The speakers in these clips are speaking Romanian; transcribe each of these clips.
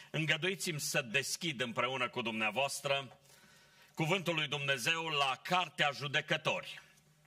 Îngăduiți-mi să deschid împreună cu dumneavoastră Cuvântul lui Dumnezeu la Cartea Judecători,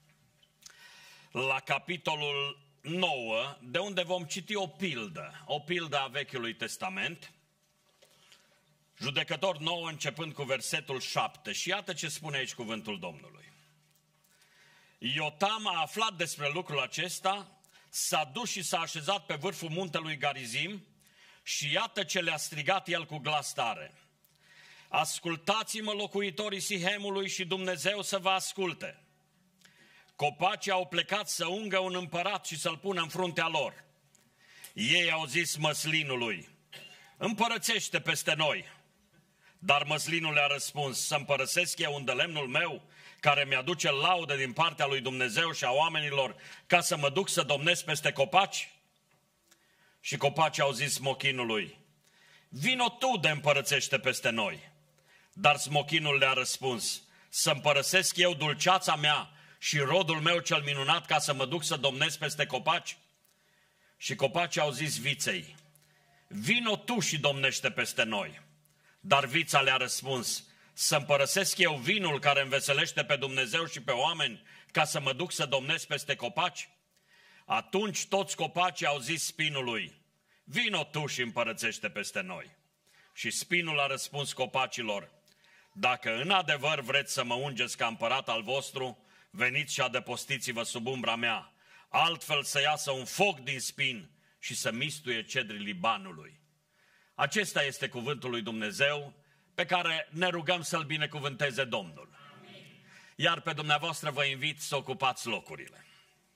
la capitolul 9, de unde vom citi o pildă a Vechiului Testament. Judecători 9, începând cu versetul 7. Și iată ce spune aici cuvântul Domnului. Iotam a aflat despre lucrul acesta, s-a dus și s-a așezat pe vârful muntelui Garizim și iată ce le-a strigat el cu glas tare. Ascultați-mă, locuitorii Sihemului, și Dumnezeu să vă asculte. Copacii au plecat să ungă un împărat și să-l pună în fruntea lor. Ei au zis măslinului: împărățește peste noi. Dar măslinul le-a răspuns: să împărăsesc eu unde lemnul meu, care mi-aduce laudă din partea lui Dumnezeu și a oamenilor, ca să mă duc să domnesc peste copaci? Și copacii au zis smochinului: vino tu de împărățește peste noi. Dar smochinul le-a răspuns: să împărăsesc eu dulceața mea și rodul meu cel minunat, ca să mă duc să domnesc peste copaci? Și copacii au zis viței: vino tu și domnește peste noi. Dar vița le-a răspuns: să împărăsesc eu vinul care înveselește pe Dumnezeu și pe oameni, ca să mă duc să domnesc peste copaci? Atunci toți copacii au zis spinului: vino tu și împărățește peste noi. Și spinul a răspuns copacilor: dacă în adevăr vreți să mă ungeți ca împărat al vostru, veniți și adăpostiți-vă sub umbra mea, altfel să iasă un foc din spin și să mistuie cedrii Libanului. Acesta este cuvântul lui Dumnezeu pe care ne rugăm să-l binecuvânteze Domnul. Amin. Iar pe dumneavoastră vă invit să ocupați locurile.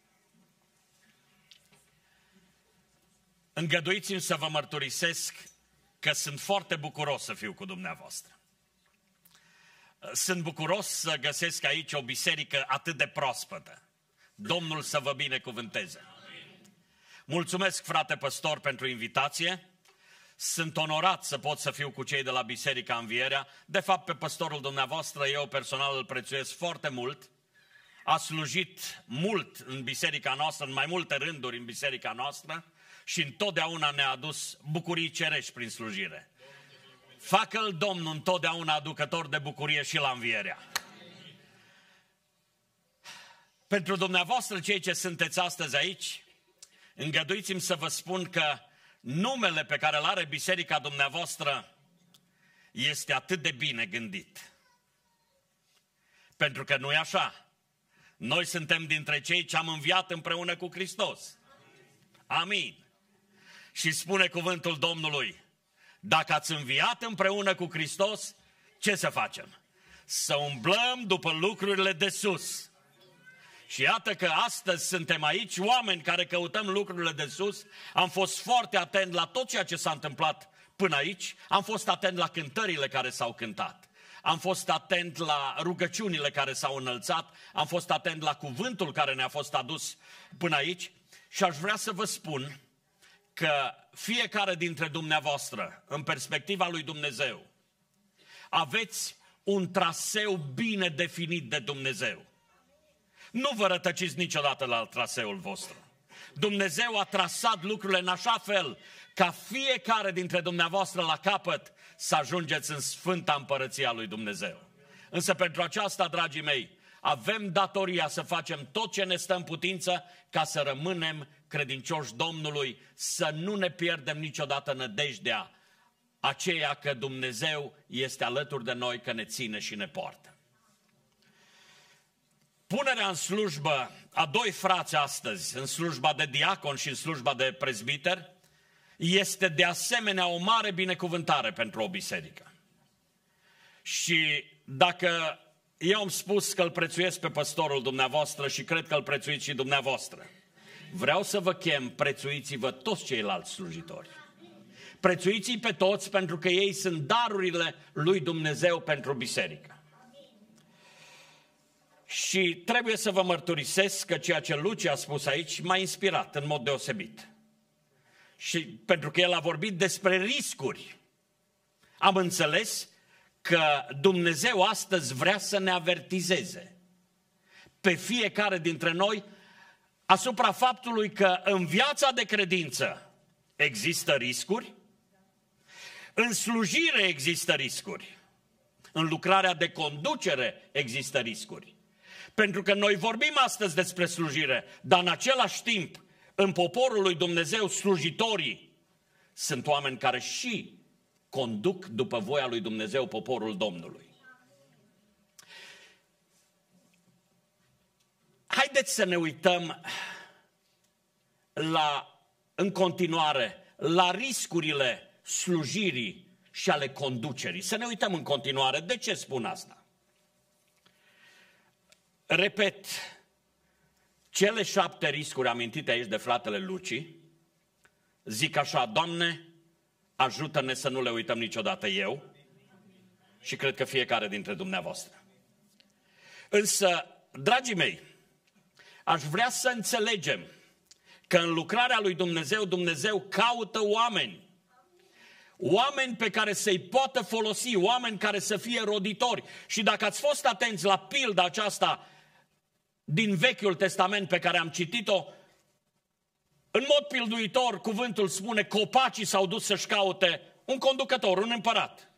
Îngăduiți-mi să vă mărturisesc că sunt foarte bucuros să fiu cu dumneavoastră. Sunt bucuros să găsesc aici o biserică atât de proaspătă. Domnul să vă binecuvânteze. Mulțumesc, frate păstor, pentru invitație. Sunt onorat să pot să fiu cu cei de la Biserica Învierea. De fapt, pe păstorul dumneavoastră eu personal îl prețuiesc foarte mult. A slujit mult în biserica noastră, în mai multe rânduri în biserica noastră, și întotdeauna ne-a adus bucurii cerești prin slujire. Facă-l Domnul întotdeauna aducător de bucurie și la Învierea. Pentru dumneavoastră, cei ce sunteți astăzi aici, îngăduiți-mi să vă spun că numele pe care îl are biserica dumneavoastră este atât de bine gândit. Pentru că nu e așa. Noi suntem dintre cei ce am înviat împreună cu Hristos. Amin. Și spune cuvântul Domnului: dacă ați înviat împreună cu Hristos, ce să facem? Să umblăm după lucrurile de sus. Și iată că astăzi suntem aici, oameni care căutăm lucrurile de sus. Am fost foarte atent la tot ceea ce s-a întâmplat până aici. Am fost atent la cântările care s-au cântat. Am fost atent la rugăciunile care s-au înălțat. Am fost atent la cuvântul care ne-a fost adus până aici. Și aș vrea să vă spun că fiecare dintre dumneavoastră, în perspectiva lui Dumnezeu, aveți un traseu bine definit de Dumnezeu. Nu vă rătăciți niciodată la traseul vostru. Dumnezeu a trasat lucrurile în așa fel ca fiecare dintre dumneavoastră la capăt să ajungeți în Sfânta Împărăția lui Dumnezeu. Însă pentru aceasta, dragii mei, avem datoria să facem tot ce ne stă în putință ca să rămânem credincioși Domnului, să nu ne pierdem niciodată nădejdea aceea că Dumnezeu este alături de noi, că ne ține și ne poartă. Punerea în slujbă a doi frați astăzi, în slujba de diacon și în slujba de prezbiter, este de asemenea o mare binecuvântare pentru o biserică. Și dacă eu am spus că îl prețuiesc pe păstorul dumneavoastră și cred că îl prețuiți și dumneavoastră, vreau să vă chem: prețuiți-vă toți ceilalți slujitori. Prețuiți-i pe toți, pentru că ei sunt darurile lui Dumnezeu pentru biserică. Și trebuie să vă mărturisesc că ceea ce Luci a spus aici m-a inspirat în mod deosebit. Și pentru că el a vorbit despre riscuri, am înțeles că Dumnezeu astăzi vrea să ne avertizeze pe fiecare dintre noi asupra faptului că în viața de credință există riscuri, În slujire există riscuri. În lucrarea de conducere există riscuri. Pentru că noi vorbim astăzi despre slujire, dar în același timp, în poporul lui Dumnezeu, slujitorii sunt oameni care și conduc după voia lui Dumnezeu poporul Domnului. Haideți să ne uităm în continuare la riscurile slujirii și ale conducerii. Să ne uităm în continuare. De ce spun asta? Repet, cele 7 riscuri amintite aici de fratele Luci, zic așa: Doamne, ajută-ne să nu le uităm niciodată eu și cred că fiecare dintre dumneavoastră. Însă, dragii mei, aș vrea să înțelegem că în lucrarea lui Dumnezeu, Dumnezeu caută oameni. Oameni pe care să-i poată folosi, oameni care să fie roditori. Și dacă ați fost atenți la pilda aceasta din Vechiul Testament pe care am citit-o, în mod pilduitor cuvântul spune: copacii s-au dus să-și caute un conducător, un împărat.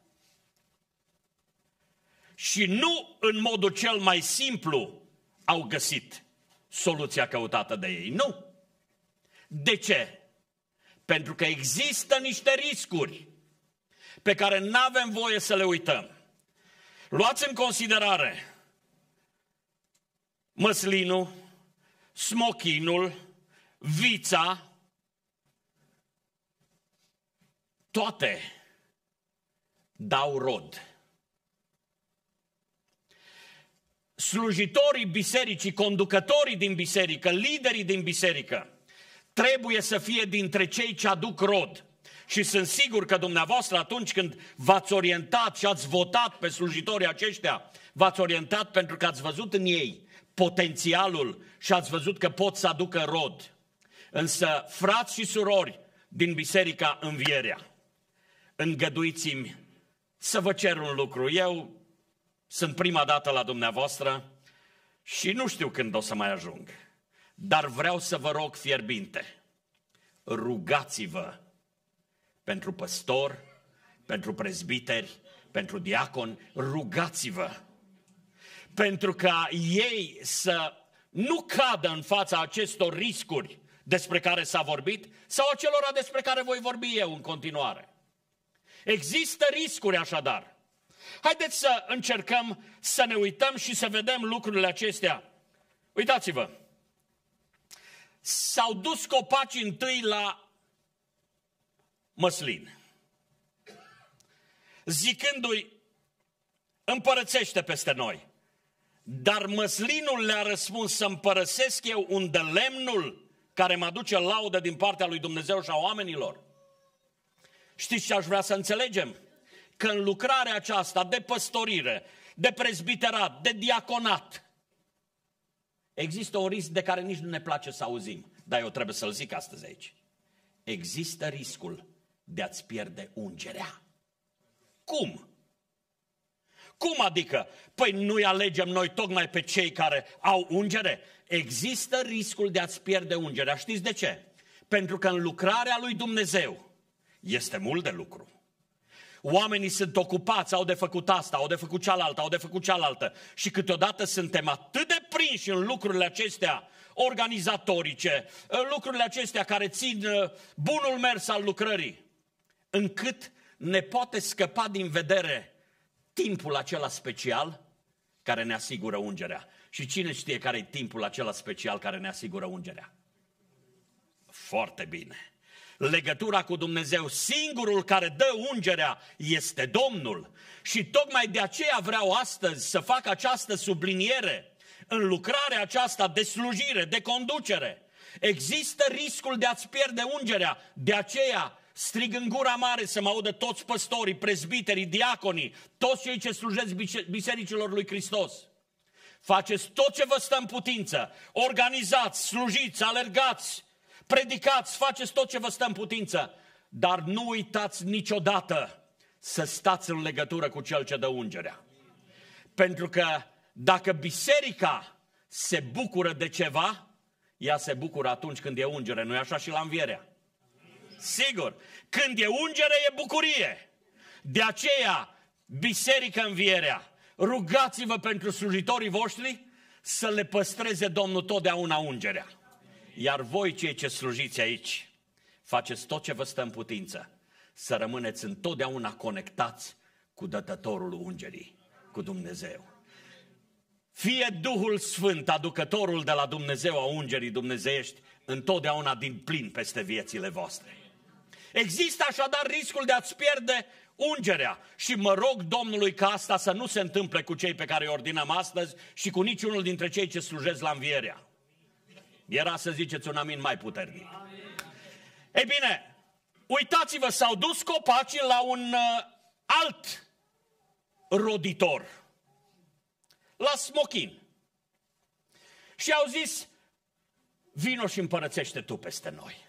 Și nu în modul cel mai simplu au găsit soluția căutată de ei. Nu. De ce? Pentru că există niște riscuri pe care nu avem voie să le uităm. Luați în considerare măslinul, smochinul, vița, toate dau rod. Slujitorii bisericii, conducătorii din biserică, liderii din biserică, trebuie să fie dintre cei ce aduc rod. Și sunt sigur că dumneavoastră, atunci când v-ați orientat și ați votat pe slujitorii aceștia, v-ați orientat pentru că ați văzut în ei potențialul și ați văzut că pot să aducă rod. Însă, frați și surori din Biserica Învierea, îngăduiți-mi să vă cer un lucru. Eu sunt prima dată la dumneavoastră și nu știu când o să mai ajung, dar vreau să vă rog fierbinte: rugați-vă pentru păstor, pentru prezbiteri, pentru diaconi, rugați-vă pentru ca ei să nu cadă în fața acestor riscuri despre care s-a vorbit sau acelora despre care voi vorbi eu în continuare. Există riscuri așadar. Haideți să încercăm să ne uităm și să vedem lucrurile acestea. Uitați-vă, s-au dus copacii întâi la măslin, zicându-i: împărățește peste noi. Dar măslinul le-a răspuns: să împărăsesc eu unde lemnul care mă aduce laudă din partea lui Dumnezeu și a oamenilor? Știți ce aș vrea să înțelegem? Că în lucrarea aceasta de păstorire, de prezbiterat, de diaconat, există un risc de care nici nu ne place să auzim, dar eu trebuie să-l zic astăzi aici. Există riscul de a-ți pierde ungerea. Cum? Cum adică? Păi nu-i alegem noi tocmai pe cei care au ungere? Există riscul de a-ți pierde ungerea. Știți de ce? Pentru că în lucrarea lui Dumnezeu este mult de lucru. Oamenii sunt ocupați, au de făcut asta, au de făcut cealaltă, au de făcut cealaltă. Și câteodată suntem atât de prinși în lucrurile acestea organizatorice, lucrurile acestea care țin bunul mers al lucrării, încât ne poate scăpa din vedere timpul acela special care ne asigură ungerea. Și cine știe care e timpul acela special care ne asigură ungerea? Foarte bine. Legătura cu Dumnezeu, singurul care dă ungerea este Domnul. Și tocmai de aceea vreau astăzi să fac această subliniere în lucrarea aceasta de slujire, de conducere. Există riscul de a-ți pierde ungerea. De aceea strig în gura mare să mă audă toți păstorii, prezbiterii, diaconii, toți cei ce slujesc bisericilor lui Hristos. Faceți tot ce vă stă în putință. Organizați, slujiți, alergați, predicați, faceți tot ce vă stă în putință. Dar nu uitați niciodată să stați în legătură cu Cel ce dă ungerea. Pentru că dacă biserica se bucură de ceva, ea se bucură atunci când e ungere. Nu-i așa și la Învierea? Sigur, când e ungere e bucurie. De aceea, Biserică Învierea, rugați-vă pentru slujitorii voștri să le păstreze Domnul totdeauna ungerea. Iar voi, cei ce slujiți aici, faceți tot ce vă stă în putință, să rămâneți întotdeauna conectați cu Dătătorul ungerii, cu Dumnezeu. Fie Duhul Sfânt, aducătorul de la Dumnezeu a ungerii dumnezeiești, întotdeauna din plin peste viețile voastre. Există așadar riscul de a-ți pierde ungerea și mă rog Domnului ca asta să nu se întâmple cu cei pe care îi ordinăm astăzi și cu niciunul dintre cei ce slujesc la Învierea. Era să ziceți un amin mai puternic. Ei bine, uitați-vă, s-au dus copacii la un alt roditor, la smochin. Și au zis, vino și împărățește tu peste noi.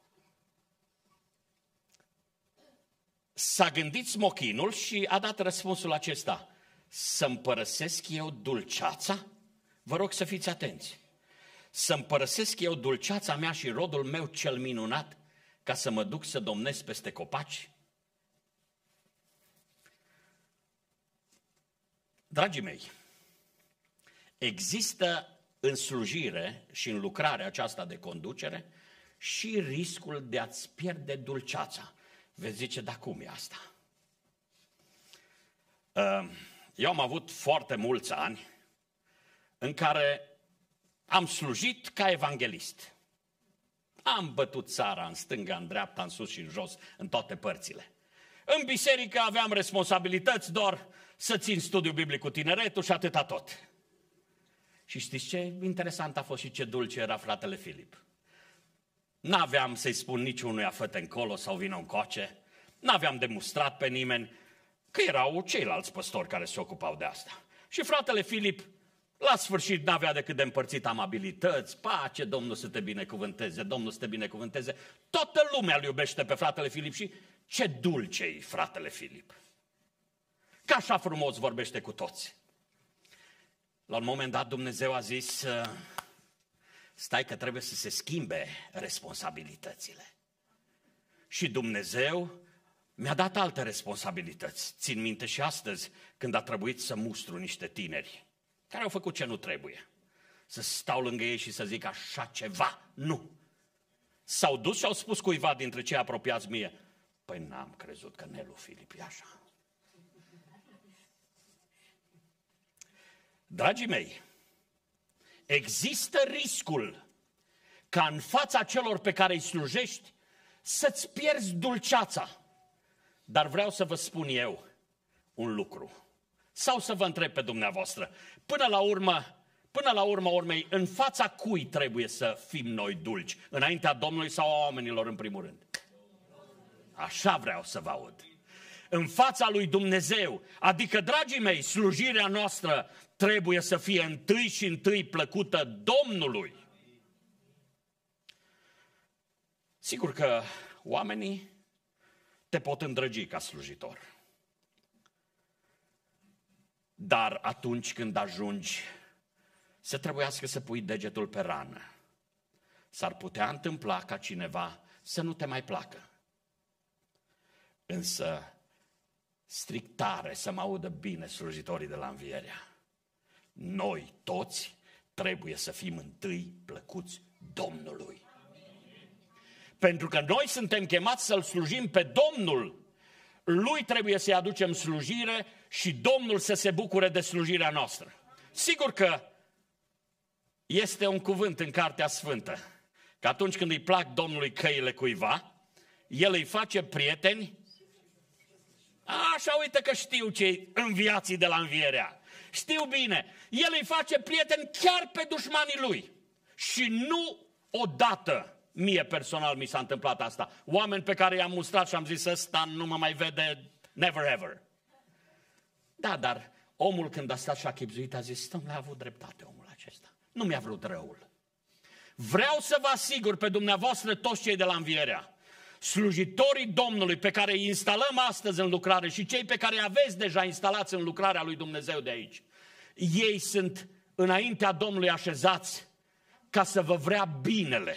S-a gândit smochinul și a dat răspunsul acesta. Să împărăsesc eu dulceața? Vă rog să fiți atenți. Să împărăsesc eu dulceața mea și rodul meu cel minunat ca să mă duc să domnesc peste copaci? Dragii mei, există în slujire și în lucrarea aceasta de conducere și riscul de a-ți pierde dulceața. Veți zice, dar cum e asta? Eu am avut foarte mulți ani în care am slujit ca evanghelist. Am bătut țara în stânga, în dreapta, în sus și în jos, în toate părțile. În biserică aveam responsabilități doar să țin studiul biblic cu tineretul și atâta tot. Și știți ce interesant a fost și ce dulce era fratele Filip. N-aveam să-i spun niciunuia fă-te încolo sau vină încoace. N-aveam demonstrat pe nimeni că erau ceilalți păstori care se ocupau de asta. Și fratele Filip, la sfârșit, n-avea decât de împărțit amabilități, pace, Domnul să te binecuvânteze, Domnul să te binecuvânteze. Toată lumea îl iubește pe fratele Filip și ce dulce-i fratele Filip. Că așa frumos vorbește cu toți. La un moment dat Dumnezeu a zis, stai că trebuie să se schimbe responsabilitățile. Și Dumnezeu mi-a dat alte responsabilități. Țin minte și astăzi când a trebuit să mustru niște tineri care au făcut ce nu trebuie. Să stau lângă ei și să zic așa ceva. Nu. S-au dus și au spus cuiva dintre cei apropiați mie, păi n-am crezut că Nelu Filip e așa. Dragii mei, există riscul ca în fața celor pe care îi slujești să-ți pierzi dulceața. Dar vreau să vă spun eu un lucru. Sau să vă întreb pe dumneavoastră. Până la urma urmei, în fața cui trebuie să fim noi dulci? Înaintea Domnului sau a oamenilor în primul rând? Așa vreau să vă aud. În fața lui Dumnezeu. Adică, dragii mei, slujirea noastră trebuie să fie întâi și întâi plăcută Domnului. Sigur că oamenii te pot îndrăgi ca slujitor. Dar atunci când ajungi să trebuiască să pui degetul pe rană, s-ar putea întâmpla ca cineva să nu te mai placă. Însă, strict tare să mă audă bine slujitorii de la Învierea. Noi toți trebuie să fim întâi plăcuți Domnului. Pentru că noi suntem chemați să-L slujim pe Domnul. Lui trebuie să-i aducem slujire și Domnul să se bucure de slujirea noastră. Sigur că este un cuvânt în Cartea Sfântă, că atunci când îi plac Domnului căile cuiva, El îi face prieteni. Așa, uite că știu cei înviații de la Învierea. Știu bine. El îi face prieteni chiar pe dușmanii lui. Și nu odată. Mie personal mi s-a întâmplat asta. Oameni pe care i-am mustrat și am zis, ăsta nu mă mai vede, never ever. Da, dar omul când a stat și a chibzuit a zis, Dom'le, a avut dreptate omul acesta. Nu mi-a vrut răul. Vreau să vă asigur pe dumneavoastră toți cei de la Învierea, slujitorii Domnului pe care îi instalăm astăzi în lucrare și cei pe care îi aveți deja instalați în lucrarea lui Dumnezeu de aici, ei sunt înaintea Domnului așezați ca să vă vrea binele.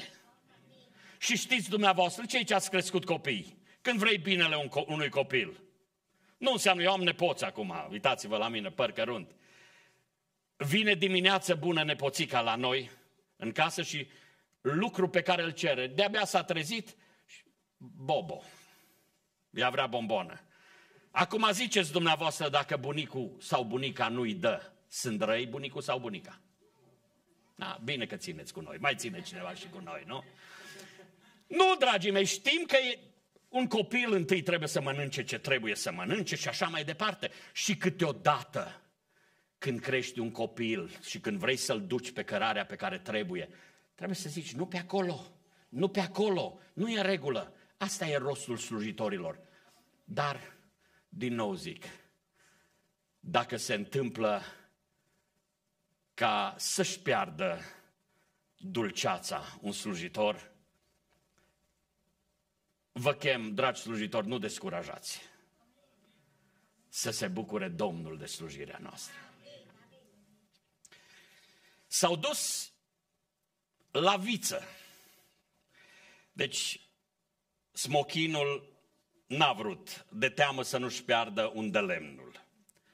Și știți dumneavoastră, cei ce ați crescut copii, când vrei binele unui copil, Nu înseamnă, eu am nepoți acum, uitați-vă la mine, păr cărunt. Vine dimineață bună nepoțica la noi, în casă, și lucru pe care îl cere, de-abia s-a trezit, bobo. Ea vrea bombonă. Acum ziceți dumneavoastră dacă bunicul sau bunica nu-i dă, sunt răi bunicul sau bunica? Da, bine că țineți cu noi, mai ține cineva și cu noi, nu? Nu, dragii mei, știm că un copil întâi trebuie să mănânce ce trebuie să mănânce și așa mai departe. Și câteodată, când crești un copil și când vrei să-l duci pe cărarea pe care trebuie să zici, nu pe acolo, nu pe acolo, nu e în regulă. Asta e rostul slujitorilor. Dar, din nou zic, dacă se întâmplă ca să-și piardă dulceața un slujitor, vă chem, dragi slujitori, nu descurajați. Să se bucure Domnul de slujirea noastră. S-au dus la viță. Deci, smochinul n-a vrut, de teamă să nu-și piardă unde lemnul.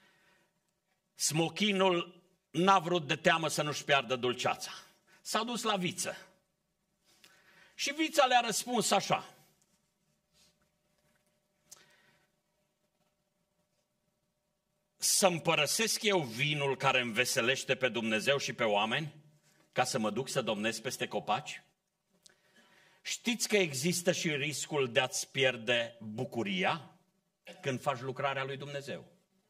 Smochinul n-a vrut, de teamă să nu-și piardă dulceața. S-au dus la viță. Și vița le-a răspuns așa: să-mi părăsesc eu vinul care îmi veselește pe Dumnezeu și pe oameni, ca să mă duc să domnesc peste copaci? Știți că există și riscul de a-ți pierde bucuria când faci lucrarea lui Dumnezeu.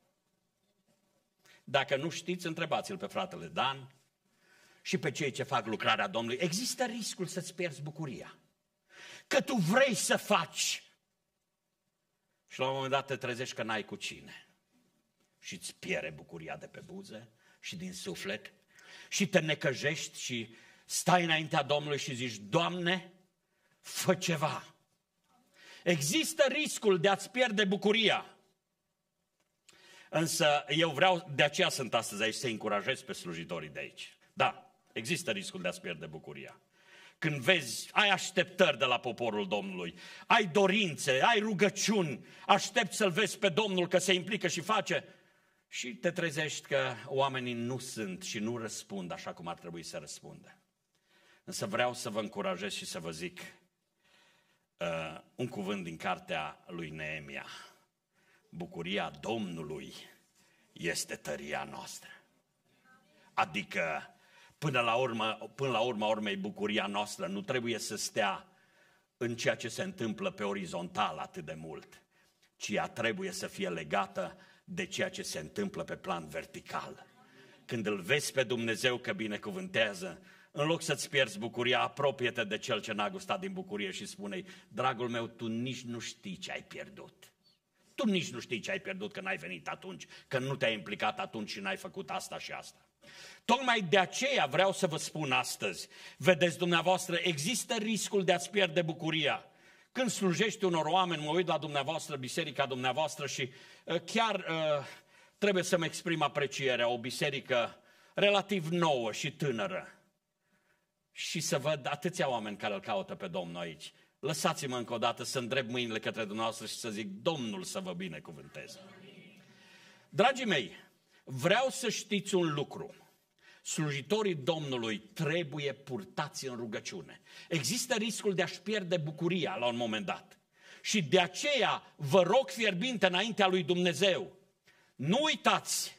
Dacă nu știți, întrebați-l pe fratele Dan și pe cei ce fac lucrarea Domnului. Există riscul să-ți pierzi bucuria. Că tu vrei să faci și la un moment dat te trezești că n-ai cu cine. Și îți pierde bucuria de pe buze și din suflet și te necăjești și stai înaintea Domnului și zici: Doamne, fă ceva. Există riscul de a-ți pierde bucuria. Însă eu vreau, de aceea sunt astăzi aici, să încurajez pe slujitorii de aici. Da, există riscul de a-ți pierde bucuria. Când vezi, ai așteptări de la poporul Domnului, ai dorințe, ai rugăciuni, aștepți să-L vezi pe Domnul că se implică și face, și te trezești că oamenii nu sunt și nu răspund așa cum ar trebui să răspundă. Însă vreau să vă încurajez și să vă zic un cuvânt din cartea lui Neemia. Bucuria Domnului este tăria noastră. Adică, până la urma urmei, bucuria noastră nu trebuie să stea în ceea ce se întâmplă pe orizontal atât de mult, ci ea trebuie să fie legată de ceea ce se întâmplă pe plan vertical. Când îl vezi pe Dumnezeu că binecuvântează, în loc să-ți pierzi bucuria, apropie-te de cel ce n-a gustat din bucurie și spune-i: dragul meu, tu nici nu știi ce ai pierdut. Tu nici nu știi ce ai pierdut că n-ai venit atunci, că nu te-ai implicat atunci și n-ai făcut asta și asta. Tocmai de aceea vreau să vă spun astăzi, vedeți dumneavoastră, există riscul de a-ți pierde bucuria. Când slujești unor oameni, mă uit la dumneavoastră, biserica dumneavoastră și chiar trebuie să-mi exprim aprecierea, o biserică relativ nouă și tânără. Și să văd atâția oameni care îl caută pe Domnul aici. Lăsați-mă încă o dată să îndrept mâinile către dumneavoastră și să zic: Domnul să vă binecuvânteze. Dragii mei, vreau să știți un lucru. Slujitorii Domnului trebuie purtați în rugăciune. Există riscul de a-și pierde bucuria la un moment dat. Și de aceea vă rog fierbinte înaintea lui Dumnezeu: nu uitați!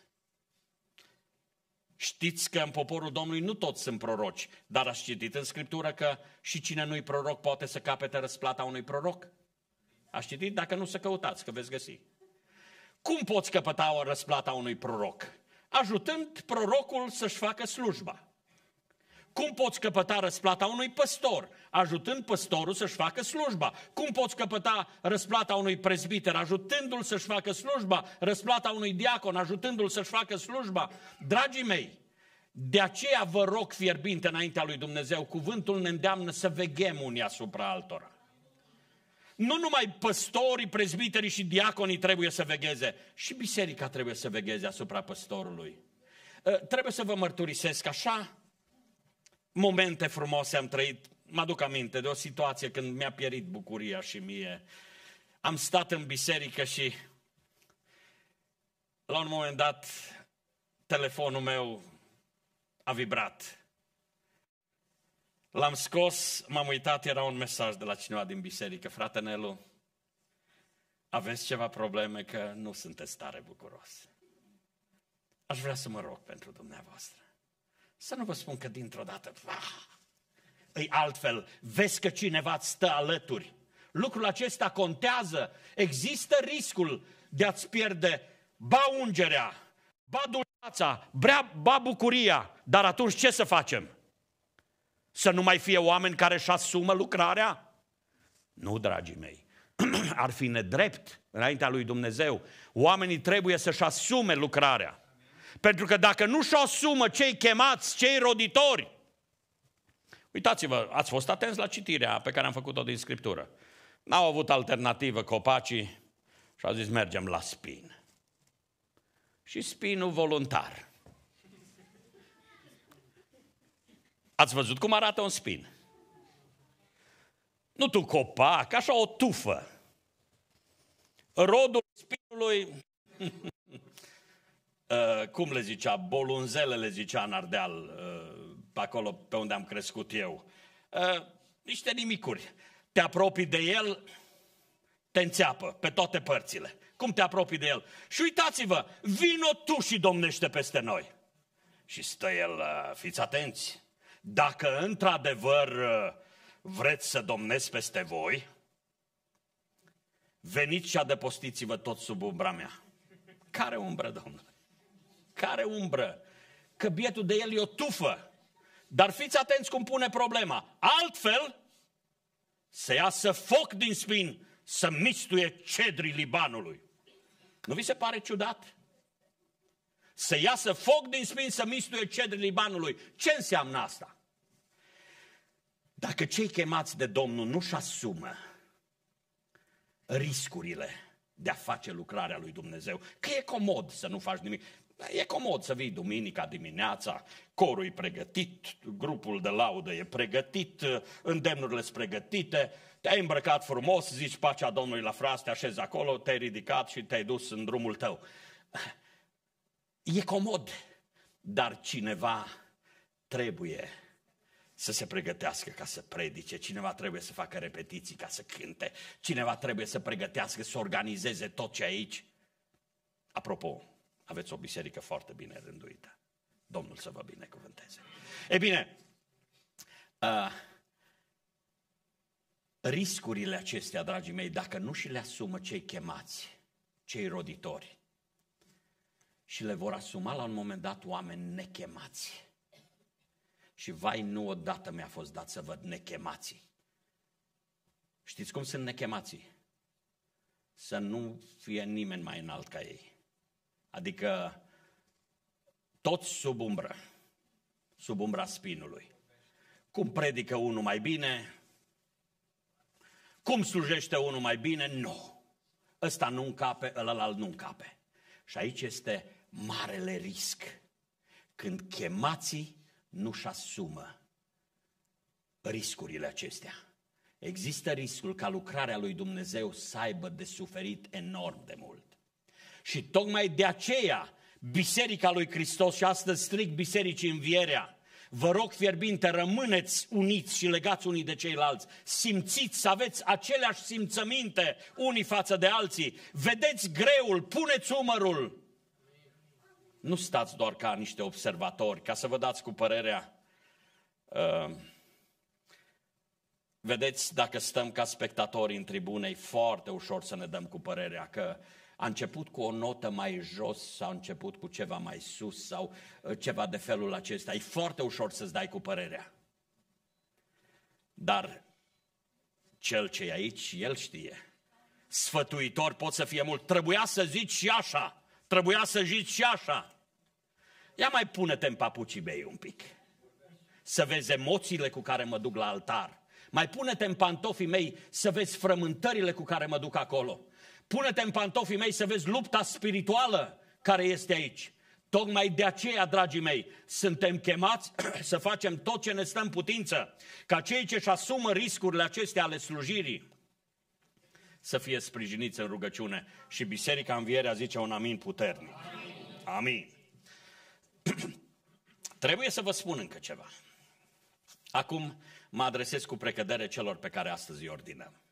Știți că în poporul Domnului nu toți sunt proroci, dar ați citit în Scriptură că și cine nu-i proroc poate să capete răsplata unui proroc? Ați citit? Dacă nu, să căutați, că veți găsi. Cum poți căpăta o răsplata unui proroc? Ajutând prorocul să-și facă slujba. Cum poți căpăta răsplata unui păstor? Ajutând păstorul să-și facă slujba. Cum poți căpăta răsplata unui prezbiter? Ajutându-l să-și facă slujba. Răsplata unui diacon, ajutându-l să-și facă slujba. Dragii mei, de aceea vă rog fierbinte înaintea lui Dumnezeu, cuvântul ne îndeamnă să veghem unii asupra altora. Nu numai păstorii, prezbiterii și diaconii trebuie să vegheze, și biserica trebuie să vegheze asupra păstorului. Trebuie să vă mărturisesc așa, momente frumoase am trăit. Mă aduc aminte de o situație când mi-a pierit bucuria și mie. Am stat în biserică și La un moment dat, telefonul meu a vibrat. L-am scos, m-am uitat, era un mesaj de la cineva din biserică. Frate Nelu, aveți ceva probleme că nu sunteți tare bucuros. Aș vrea să mă rog pentru dumneavoastră. Să nu vă spun că dintr-o dată, e altfel, vezi că cineva îți stă alături. Lucrul acesta contează. Există riscul de a-ți pierde ba ungerea, ba dulceața, ba bucuria. Dar atunci ce să facem? Să nu mai fie oameni care își asumă lucrarea? Nu, dragii mei. Ar fi nedrept înaintea lui Dumnezeu. Oamenii trebuie să-și asume lucrarea. Pentru că dacă nu și-o asumă cei chemați, cei roditori, uitați-vă, ați fost atenți la citirea pe care am făcut-o din Scriptură. N-au avut alternativă copacii și au zis mergem la spin. Și spinul voluntar. Ați văzut cum arată un spin? Nu tu copac, așa o tufă. Rodul spinului, cum le zicea, bolunzele le zicea în Ardeal, pe acolo pe unde am crescut eu. Niște nimicuri. Te apropii de el, te înțeapă pe toate părțile. Cum te apropii de el? Și uitați-vă, vino tu și domnește peste noi. Și stă el, fiți atenți, dacă într-adevăr vreți să domnesc peste voi, veniți și adăpostiți-vă tot sub umbra mea. Care umbră, Domnule? Care umbră? Că bietul de el e o tufă. Dar fiți atenți cum pune problema. Altfel, să iasă foc din spin, să mistuie cedrii Libanului. Nu vi se pare ciudat? Să iasă foc din spin, să mistuie cedrii Libanului. Ce înseamnă asta? Dacă cei chemați de Domnul nu-și asumă riscurile de a face lucrarea lui Dumnezeu, că e comod să nu faci nimic. E comod să vii duminica dimineața, corul e pregătit, grupul de laudă e pregătit, îndemnurile sunt pregătite, te-ai îmbrăcat frumos, zici pacea Domnului la fras, te așezi acolo, te-ai ridicat și te-ai dus în drumul tău. E comod, dar cineva trebuie să se pregătească ca să predice, cineva trebuie să facă repetiții ca să cânte, cineva trebuie să pregătească, să organizeze tot ce aici. Apropo, aveți o biserică foarte bine rânduită. Domnul să vă binecuvânteze. E bine, riscurile acestea, dragii mei, dacă nu și le asumă cei chemați, cei roditori, și le vor asuma la un moment dat oameni nechemați. Și vai, nu odată mi-a fost dat să văd nechemații. Știți cum sunt nechemații? Să nu fie nimeni mai înalt ca ei. Adică toți sub umbră, sub umbra spinului. Cum predică unul mai bine? Cum slujește unul mai bine? Nu. Ăsta nu încape, ălălalt nu încape. Și aici este marele risc. Când chemații nu-și asumă riscurile acestea. Există riscul ca lucrarea lui Dumnezeu să aibă de suferit enorm de mult. Și tocmai de aceea Biserica lui Hristos, și astăzi stric Bisericii Învierea, vă rog fierbinte, rămâneți uniți și legați unii de ceilalți, simțiți să aveți aceleași simțăminte unii față de alții, vedeți greul, puneți umărul. Nu stați doar ca niște observatori, ca să vă dați cu părerea. Vedeți, dacă stăm ca spectatori în tribune, e foarte ușor să ne dăm cu părerea că a început cu o notă mai jos sau a început cu ceva mai sus sau ceva de felul acesta. E foarte ușor să-ți dai cu părerea. Dar cel ce e aici, el știe. Sfătuitor pot să fie mult. Trebuia să zici și așa. Trebuia să zici și așa. Ia mai pune-te în papucii mei un pic. Să vezi emoțiile cu care mă duc la altar. Mai pune-te în pantofii mei să vezi frământările cu care mă duc acolo. Pune-te în pantofii mei să vezi lupta spirituală care este aici. Tocmai de aceea, dragii mei, suntem chemați să facem tot ce ne stă în putință, ca cei ce își asumă riscurile acestea ale slujirii să fie sprijiniți în rugăciune. Și Biserica Învierea zice un amin puternic. Amin. Trebuie să vă spun încă ceva. Acum mă adresez cu precădere celor pe care astăzi îi ordinăm.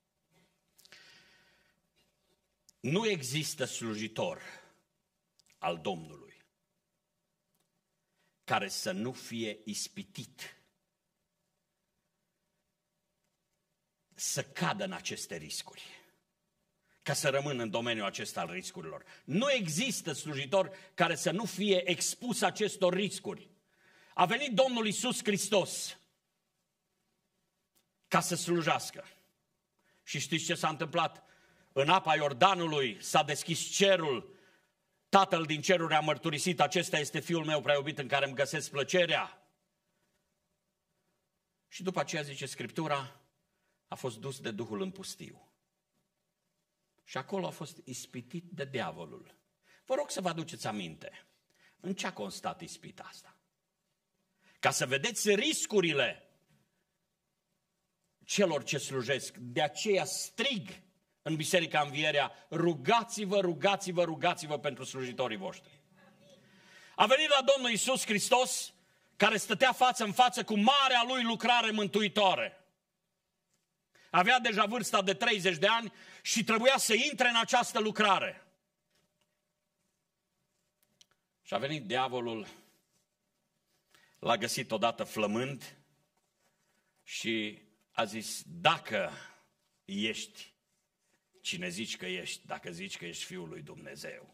Nu există slujitor al Domnului care să nu fie ispitit să cadă în aceste riscuri, ca să rămână în domeniul acesta al riscurilor. Nu există slujitor care să nu fie expus acestor riscuri. A venit Domnul Iisus Hristos ca să slujească. Și știți ce s-a întâmplat? În apa Iordanului s-a deschis cerul, Tatăl din ceruri a mărturisit, acesta este Fiul meu prea iubit în care îmi găsesc plăcerea. Și după aceea, zice Scriptura, a fost dus de Duhul în pustiu. Și acolo a fost ispitit de diavolul. Vă rog să vă aduceți aminte, în ce a constat ispita asta? Ca să vedeți riscurile celor ce slujesc. De aceea strig în Biserica Învierea, rugați-vă, rugați-vă, rugați-vă pentru slujitorii voștri. A venit la Domnul Iisus Hristos, care stătea față în față cu marea lui lucrare mântuitoare. Avea deja vârsta de 30 de ani și trebuia să intre în această lucrare. Și a venit diavolul, l-a găsit odată flămând și a zis, dacă ești cine zici că ești, dacă zici că ești Fiul lui Dumnezeu.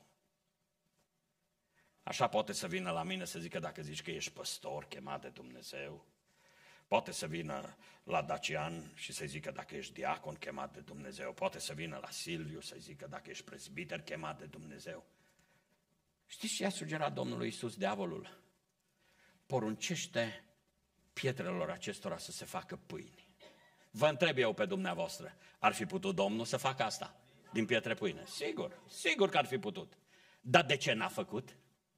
Așa poate să vină la mine să zică dacă zici că ești păstor chemat de Dumnezeu. Poate să vină la Dacian și să zică dacă ești diacon chemat de Dumnezeu. Poate să vină la Silviu să zică dacă ești prezbiter chemat de Dumnezeu. Știți ce a sugerat Domnului Iisus diavolul? Poruncește pietrelor acestora să se facă pâini. Vă întreb eu pe dumneavoastră, ar fi putut Domnul să facă asta? Din pietre pâine? Sigur, sigur că ar fi putut. Dar de ce n-a făcut?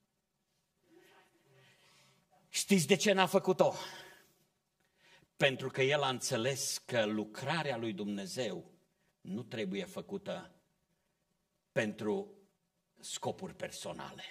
Știți de ce n-a făcut-o? Pentru că el a înțeles că lucrarea lui Dumnezeu nu trebuie făcută pentru scopuri personale.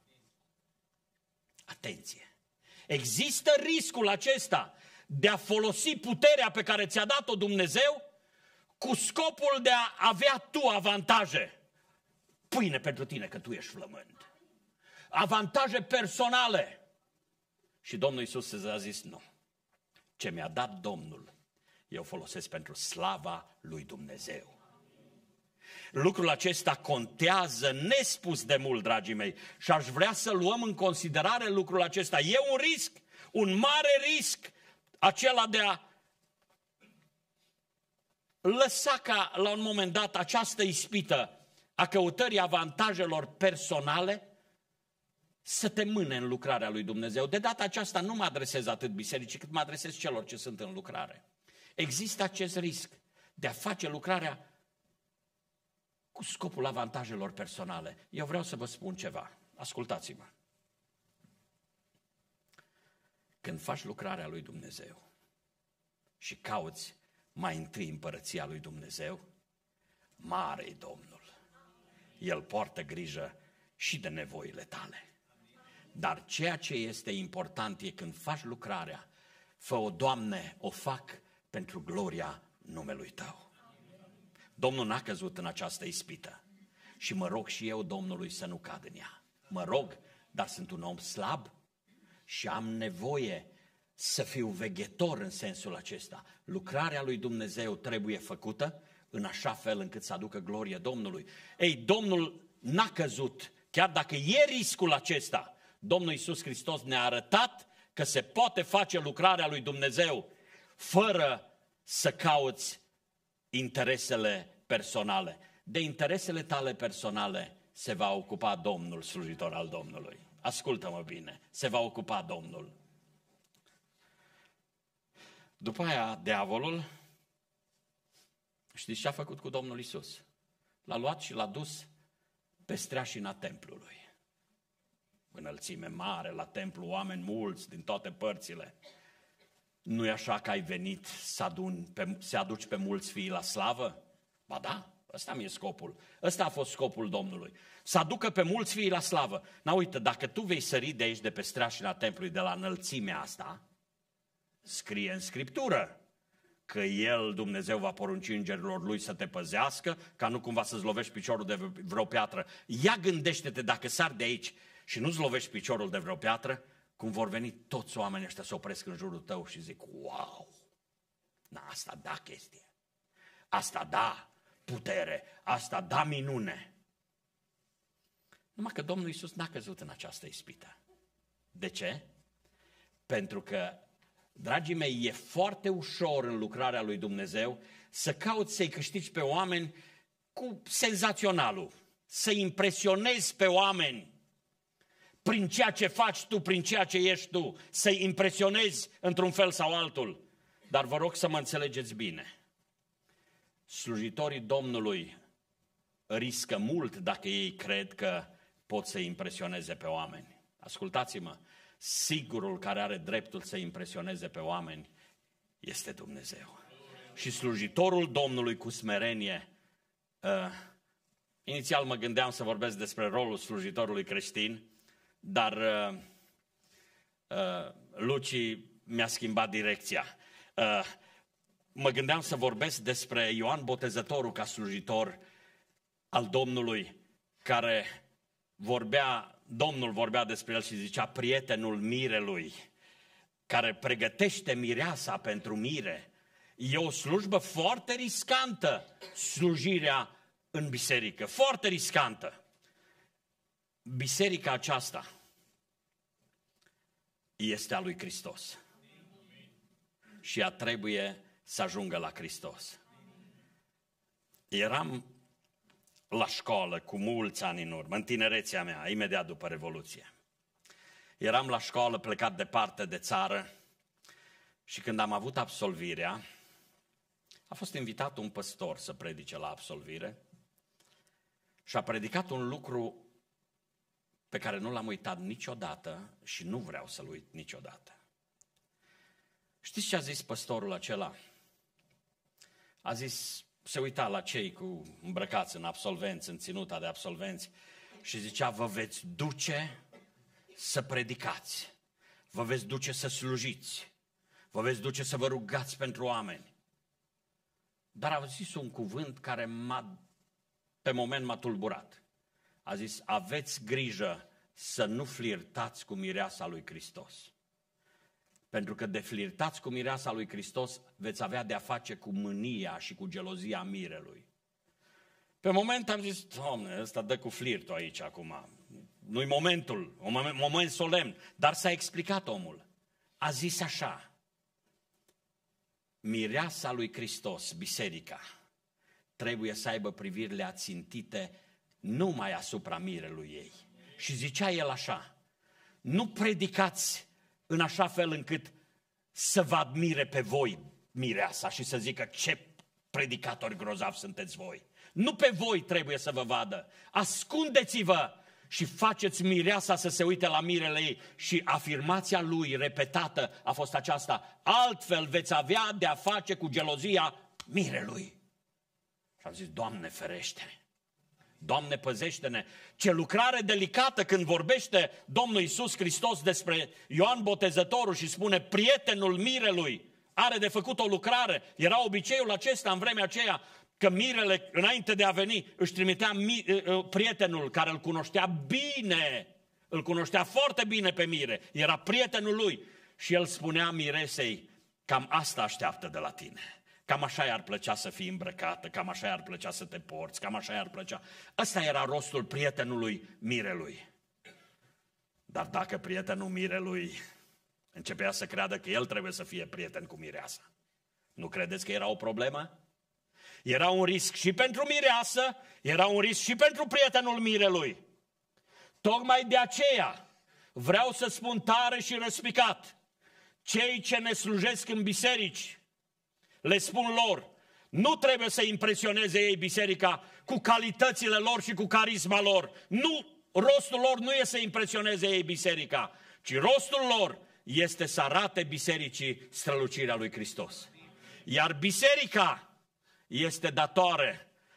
Atenție! Există riscul acesta de a folosi puterea pe care ți-a dat-o Dumnezeu cu scopul de a avea tu avantaje. Pâine pentru tine că tu ești flămând. Avantaje personale. Și Domnul Iisus a zis nu. Ce mi-a dat Domnul, eu folosesc pentru slava lui Dumnezeu. Lucrul acesta contează nespus de mult, dragii mei, și aș vrea să luăm în considerare lucrul acesta. E un risc, un mare risc, acela de a lăsa ca la un moment dat această ispită a căutării avantajelor personale să te mâne în lucrarea lui Dumnezeu. De data aceasta nu mă adresez atât bisericii, cât mă adresez celor ce sunt în lucrare. Există acest risc de a face lucrarea cu scopul avantajelor personale. Eu vreau să vă spun ceva. Ascultați-mă. Când faci lucrarea lui Dumnezeu și cauți mai întâi împărăția lui Dumnezeu, mare-i Domnul. El poartă grijă și de nevoile tale. Dar ceea ce este important e când faci lucrarea, fă-o, Doamne, o fac pentru gloria numelui Tău. Domnul n-a căzut în această ispită și mă rog și eu Domnului să nu cad în ea. Mă rog, dar sunt un om slab și am nevoie să fiu veghetor în sensul acesta. Lucrarea lui Dumnezeu trebuie făcută în așa fel încât să aducă glorie Domnului. Ei, Domnul n-a căzut, chiar dacă e riscul acesta. Domnul Iisus Hristos ne-a arătat că se poate face lucrarea lui Dumnezeu fără să cauți interesele personale. De interesele tale personale se va ocupa Domnul, slujitor al Domnului. Ascultă-mă bine, se va ocupa Domnul. După aia, diavolul, știți ce a făcut cu Domnul Iisus? L-a luat și l-a dus pe streașina templului. Înălțime mare, la templu, oameni mulți din toate părțile. Nu e așa că ai venit să aduci pe mulți fii la slavă? Ba da, Ăsta mi-e scopul. Ăsta a fost scopul Domnului. Să aducă pe mulți fii la slavă. Na, uite, dacă tu vei sări de aici, de pe streașina templului, de la înălțimea asta, scrie în Scriptură că El, Dumnezeu, va porunci îngerilor Lui să te păzească, ca nu cumva să-ți lovești piciorul de vreo piatră. Ia gândește-te, dacă sari de aici și nu-ți lovești piciorul de vreo piatră, cum vor veni toți oamenii ăștia să opresc în jurul tău și zic, wow, na, asta da chestie, asta da putere, asta da minune. Numai că Domnul Iisus n-a căzut în această ispită. De ce? Pentru că, dragii mei, e foarte ușor în lucrarea lui Dumnezeu să cauți să-i câștigi pe oameni cu senzaționalul, să impresionezi pe oameni prin ceea ce faci tu, prin ceea ce ești tu, să-i impresionezi într-un fel sau altul. Dar vă rog să mă înțelegeți bine. Slujitorii Domnului riscă mult dacă ei cred că pot să impresioneze pe oameni. Ascultați-mă, sigurul care are dreptul să impresioneze pe oameni este Dumnezeu. Și slujitorul Domnului cu smerenie, inițial mă gândeam să vorbesc despre rolul slujitorului creștin, dar Luci mi-a schimbat direcția. Mă gândeam să vorbesc despre Ioan Botezătorul ca slujitor al Domnului, care Domnul vorbea despre el și zicea prietenul mirelui, care pregătește mireasa pentru mire. E o slujbă foarte riscantă, slujirea în biserică, foarte riscantă. Biserica aceasta este a lui Hristos și ea trebuie să ajungă la Hristos. Eram la școală cu mulți ani în urmă, în tinerețea mea, imediat după Revoluție. Eram la școală, plecat departe de țară și când am avut absolvirea, a fost invitat un păstor să predice la absolvire și a predicat un lucru pe care nu l-am uitat niciodată și nu vreau să-l uit niciodată. Știți ce a zis păstorul acela? A zis, se uita la cei îmbrăcați în absolvenți, în ținuta de absolvenți și zicea, vă veți duce să predicați, vă veți duce să slujiți, vă veți duce să vă rugați pentru oameni. Dar a zis un cuvânt care pe moment m-a tulburat. A zis, aveți grijă să nu flirtați cu mireasa lui Hristos. Pentru că de flirtați cu mireasa lui Hristos veți avea de-a face cu mânia și cu gelozia mirelui. Pe moment am zis, Doamne, ăsta dă cu flirtul aici acum. Nu-i momentul, un moment solemn. Dar s-a explicat omul. A zis așa, mireasa lui Hristos, biserica, trebuie să aibă privirile ațintite numai asupra mirelui ei. Și zicea el așa, nu predicați în așa fel încât să vă admire pe voi mireasa și să zică ce predicatori grozavi sunteți voi. Nu pe voi trebuie să vă vadă. Ascundeți-vă și faceți mireasa să se uite la mirele ei. Și afirmația lui repetată a fost aceasta, altfel veți avea de-a face cu gelozia mirelui. Și am zis, Doamne ferește! Doamne, păzește-ne! Ce lucrare delicată când vorbește Domnul Iisus Hristos despre Ioan Botezătorul și spune prietenul mirelui. Are de făcut o lucrare. Era obiceiul acesta în vremea aceea că mirele, înainte de a veni, își trimitea prietenul care îl cunoștea bine. Îl cunoștea foarte bine pe mire. Era prietenul lui. Și el spunea miresei, cam asta așteaptă de la tine. Cam așa i-ar plăcea să fii îmbrăcată, cam așa i-ar plăcea să te porți, cam așa i-ar plăcea. Ăsta era rostul prietenului mirelui. Dar dacă prietenul mirelui începea să creadă că el trebuie să fie prieten cu mireasa, nu credeți că era o problemă? Era un risc și pentru mireasă, era un risc și pentru prietenul mirelui. Tocmai de aceea vreau să spun tare și răspicat, cei ce ne slujesc în biserici, le spun lor, nu trebuie să impresioneze ei biserica cu calitățile lor și cu carisma lor. Nu, rostul lor nu e să impresioneze ei biserica, ci rostul lor este să arate bisericii strălucirea lui Hristos. Iar biserica este datoare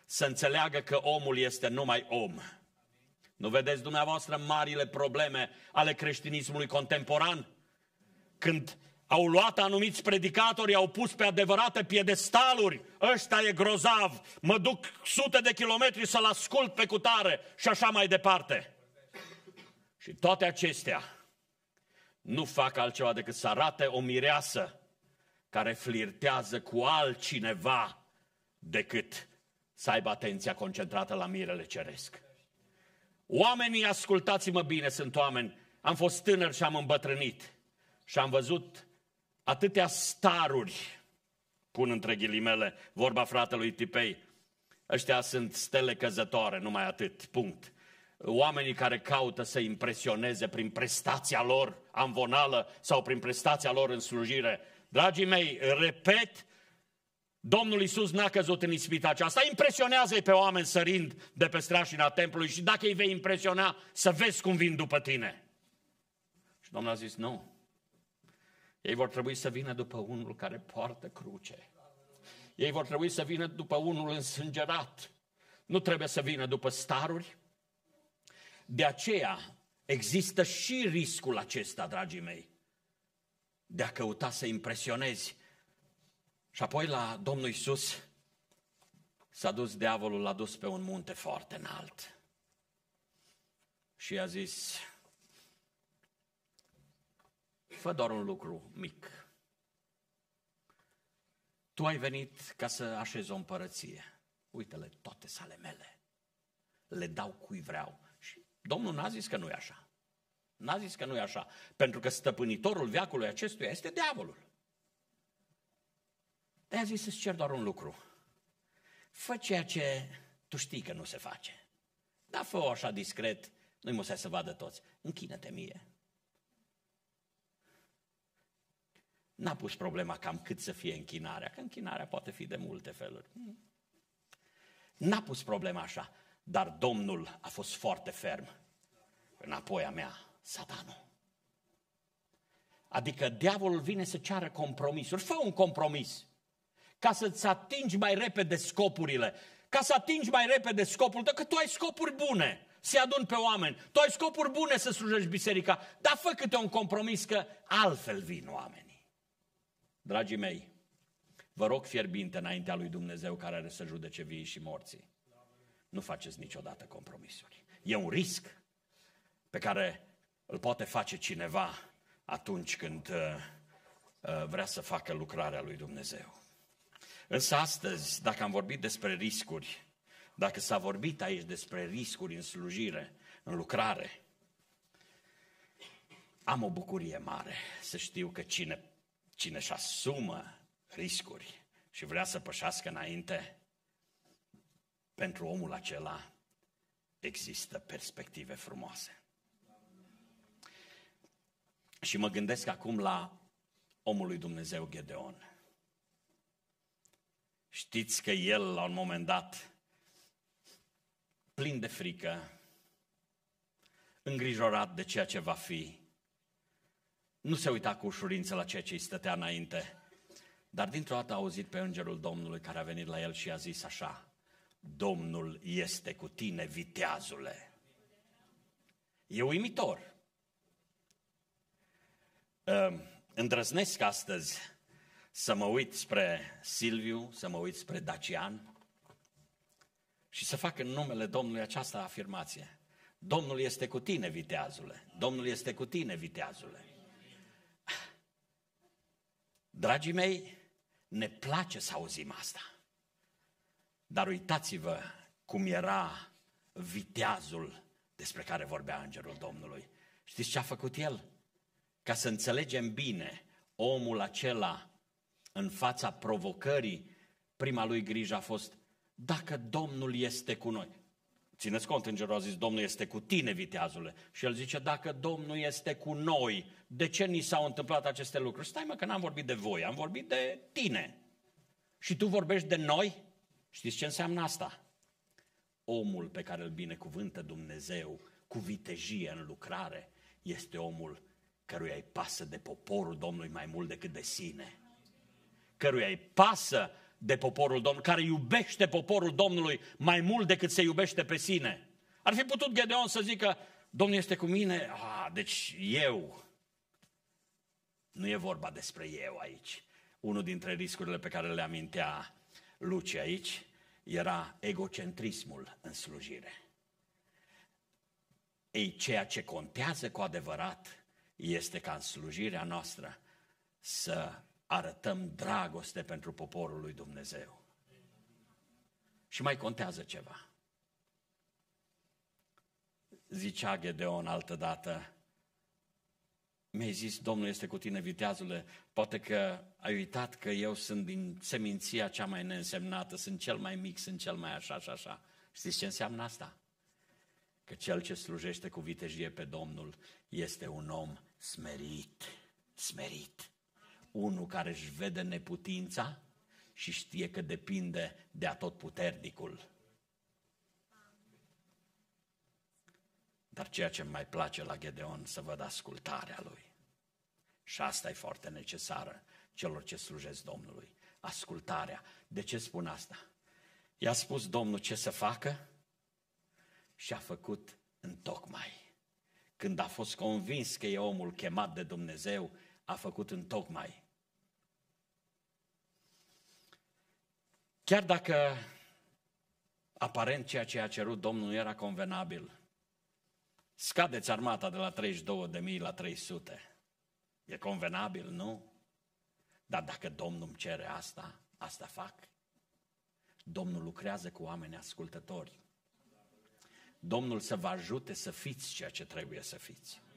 să înțeleagă că omul este numai om. Nu vedeți dumneavoastră marile probleme ale creștinismului contemporan? Când au luat anumiți predicatori, au pus pe adevărate piedestaluri, ăsta e grozav, mă duc sute de kilometri să-l ascult pe cutare și așa mai departe. Și toate acestea nu fac altceva decât să arate o mireasă care flirtează cu altcineva decât să aibă atenția concentrată la mirele ceresc. Oamenii, ascultați-mă bine, sunt oameni, am fost tânăr și am îmbătrânit și am văzut atâtea staruri, pun între ghilimele vorba fratelui Tipei, ăștia sunt stele căzătoare, numai atât, punct. Oamenii care caută să impresioneze prin prestația lor amvonală sau prin prestația lor în slujire. Dragii mei, repet, Domnul Iisus n-a căzut în ispita aceasta. Impresionează-i pe oameni sărind de pe strașina templului și dacă îi vei impresiona, să vezi cum vin după tine. Și Domnul a zis, nu. Ei vor trebui să vină după unul care poartă cruce. Ei vor trebui să vină după unul însângerat. Nu trebuie să vină după staruri. De aceea există și riscul acesta, dragii mei, de a căuta să impresionezi. Și apoi la Domnul Iisus s-a dus diavolul, l-a dus pe un munte foarte înalt. Și i-a zis, fă doar un lucru mic. Tu ai venit ca să așezi o împărăție. Uite-le, toate sale mele. Le dau cui vreau. Și Domnul n-a zis că nu e așa. N-a zis că nu e așa. Pentru că stăpânitorul veacului acestuia este diavolul. De-aia zis să-ți cer doar un lucru. Fă ceea ce tu știi că nu se face. Dar fă-o așa discret, nu-i musai să vadă toți. Închină-te mie. N-a pus problema cam cât să fie închinarea, că închinarea poate fi de multe feluri. N-a pus problema așa, dar Domnul a fost foarte ferm. Înapoi a mea, Satanul. Adică diavolul vine să ceară compromisuri. Fă un compromis ca să-ți atingi mai repede scopurile. Ca să atingi mai repede scopul, că tu ai scopuri bune, să-i aduni pe oameni. Tu ai scopuri bune să slujești biserica, dar fă câte un compromis că altfel vin oamenii. Dragii mei, vă rog fierbinte înaintea lui Dumnezeu care are să judece vii și morții. Nu faceți niciodată compromisuri. E un risc pe care îl poate face cineva atunci când vrea să facă lucrarea lui Dumnezeu. Însă astăzi, dacă am vorbit despre riscuri, dacă s-a vorbit aici despre riscuri în slujire, în lucrare, am o bucurie mare să știu că cine își asumă riscuri și vrea să pășească înainte, pentru omul acela există perspective frumoase. Și mă gândesc acum la omul lui Dumnezeu Gedeon. Știți că el, la un moment dat, plin de frică, îngrijorat de ceea ce va fi, nu se uita cu ușurință la ceea ce îi stătea înainte, dar dintr-o dată a auzit pe îngerul Domnului care a venit la el și a zis așa, Domnul este cu tine, viteazule. E uimitor. Îndrăznesc astăzi să mă uit spre Silviu, să mă uit spre Dacian și să fac în numele Domnului această afirmație. Domnul este cu tine, viteazule. Domnul este cu tine, viteazule. Dragii mei, ne place să auzim asta. Dar uitați-vă cum era viteazul despre care vorbea îngerul Domnului. Știți ce a făcut el? Ca să înțelegem bine, omul acela, în fața provocării, prima lui grijă a fost, dacă Domnul este cu noi. Țineți cont, îngerul a zis, Domnul este cu tine, viteazule. Și el zice, dacă Domnul este cu noi, de ce ni s-au întâmplat aceste lucruri? Stai mă că n-am vorbit de voi, am vorbit de tine. Și tu vorbești de noi? Știți ce înseamnă asta? Omul pe care îl binecuvântă Dumnezeu cu vitejie în lucrare este omul căruia îi pasă de poporul Domnului mai mult decât de sine. Căruia îi pasă de poporul Domnului, care iubește poporul Domnului mai mult decât se iubește pe sine. Ar fi putut Gedeon să zică, Domnul este cu mine, deci eu. Nu e vorba despre eu aici. Unul dintre riscurile pe care le amintea Luci aici era egocentrismul în slujire. Ei, ceea ce contează cu adevărat este ca în slujirea noastră să arătăm dragoste pentru poporul lui Dumnezeu. Și mai contează ceva. Zicea Gedeon altădată, mi-ai zis, Domnul este cu tine, viteazule, poate că ai uitat că eu sunt din seminția cea mai neînsemnată, sunt cel mai mic, sunt cel mai așa și așa. Știți ce înseamnă asta? Că cel ce slujește cu vitejie pe Domnul este un om smerit, smerit. Unul care își vede neputința și știe că depinde de atotputernicul. Dar ceea ce îmi mai place la Gedeon, să văd ascultarea lui. Și asta e foarte necesară celor ce slujesc Domnului. Ascultarea. De ce spun asta? I-a spus Domnul ce să facă și a făcut întocmai. Când a fost convins că e omul chemat de Dumnezeu, a făcut întocmai. Chiar dacă aparent ceea ce a cerut Domnul nu era convenabil, scadeți armata de la 32.000 la 300. E convenabil, nu? Dar dacă Domnul îmi cere asta, asta fac. Domnul lucrează cu oameni ascultători. Domnul să vă ajute să fiți ceea ce trebuie să fiți.